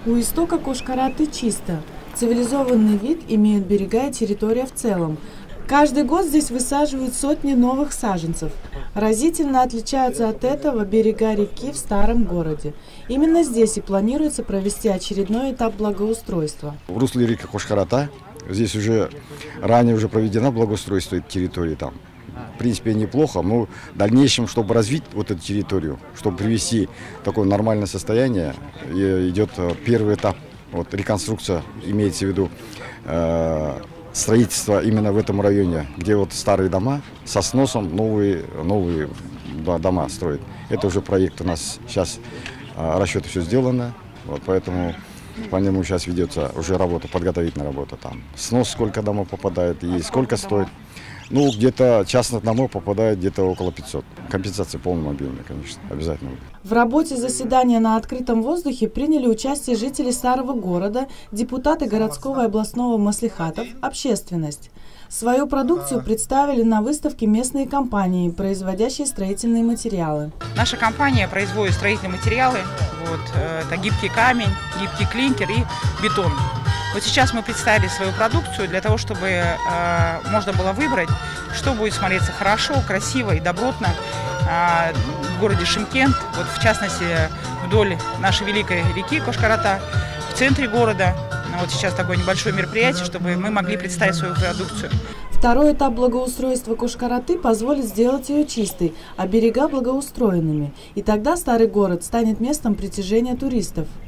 У истока Кошкар-Аты чисто. Цивилизованный вид имеют берега и территория в целом. Каждый год здесь высаживают сотни новых саженцев. Разительно отличаются от этого берега реки в старом городе. Именно здесь и планируется провести очередной этап благоустройства. В русле реки Кошкар-Ата здесь уже ранее проведено благоустройство этой территории там. В принципе, неплохо, но в дальнейшем, чтобы развить вот эту территорию, чтобы привести в такое нормальное состояние, идет первый этап. Вот реконструкция, имеется в виду строительство именно в этом районе, где вот старые дома со сносом, новые дома строят. Это уже проект у нас сейчас, расчеты все сделано, вот, поэтому по нему сейчас ведется уже работа, подготовительная работа. Там снос, сколько домов попадает и сколько стоит. Ну, где-то частных домов попадает где-то около 500. Компенсация в полном объеме, конечно, обязательно. В работе заседания на открытом воздухе приняли участие жители старого города, депутаты городского и областного маслихатов, общественность. Свою продукцию представили на выставке местные компании, производящие строительные материалы. Наша компания производит строительные материалы. Вот, это гибкий камень, гибкий клинкер и бетон. Вот сейчас мы представили свою продукцию для того, чтобы можно было выбрать, что будет смотреться хорошо, красиво и добротно в городе Шымкент, вот в частности вдоль нашей великой реки Кошкар-Ата, в центре города. Вот сейчас такое небольшое мероприятие, чтобы мы могли представить свою продукцию. Второй этап благоустройства Кошкар-Аты позволит сделать ее чистой, а берега благоустроенными. И тогда старый город станет местом притяжения туристов.